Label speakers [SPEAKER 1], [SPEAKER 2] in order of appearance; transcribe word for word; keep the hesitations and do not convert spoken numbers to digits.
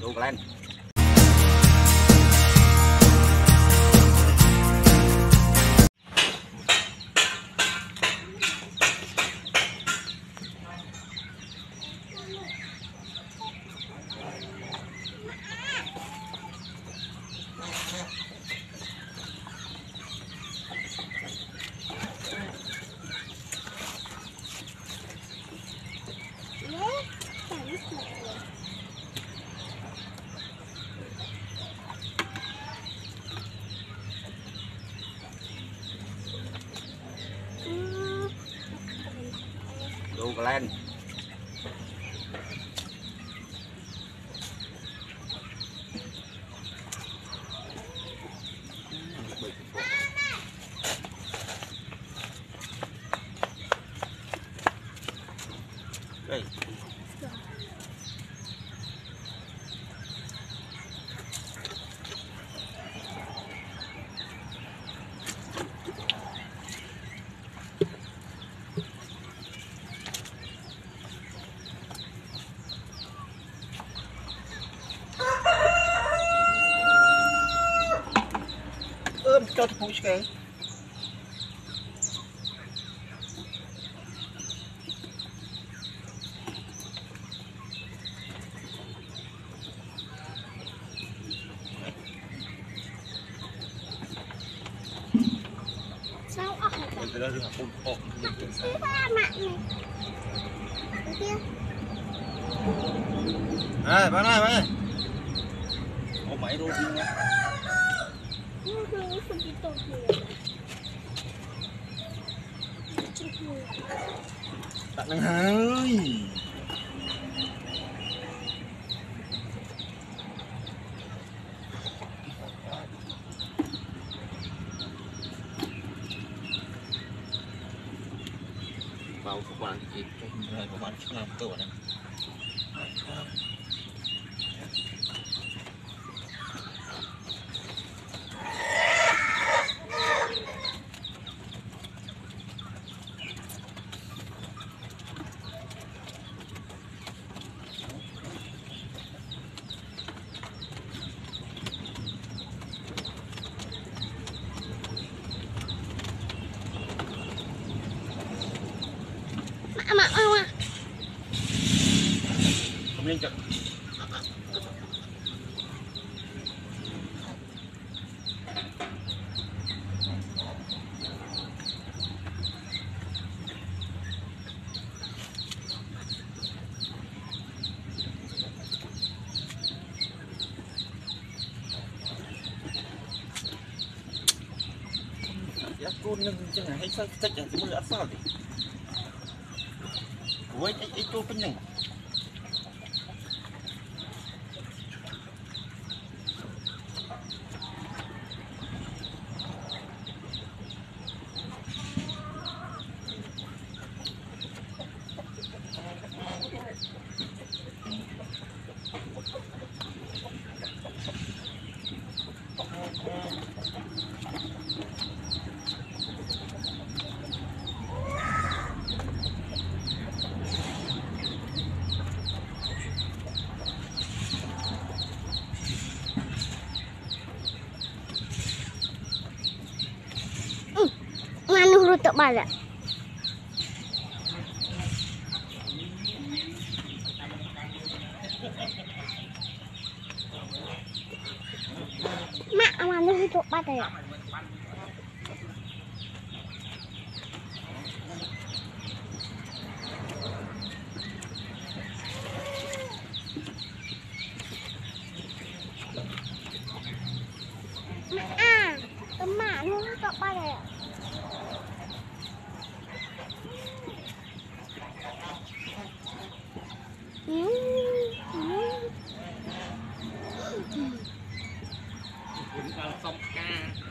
[SPEAKER 1] Đủ lên. Đủ lên. Đây. Ôm cho thú cái.
[SPEAKER 2] Sao ốc này?
[SPEAKER 1] Mình phải đi học ôm ôm.
[SPEAKER 2] Thứ ba mặn này. Cái kia.
[SPEAKER 1] À, bạn ơi, bạn ơi. Ôm máy rồi đi nha. Tặng năng hơi. Vào các bạn thì rồi các bạn chúng làm tổ này.
[SPEAKER 2] Mặn không ạ?
[SPEAKER 1] Không lên chặt. Ya con nâng chân này hay sao cách này thì mới ăn sao thì. Ủa cái cái cô bên này.
[SPEAKER 2] Untuk balik. Mak mana untuk balik? Mak ah, mak mana untuk balik?
[SPEAKER 1] Cũng vào không ca.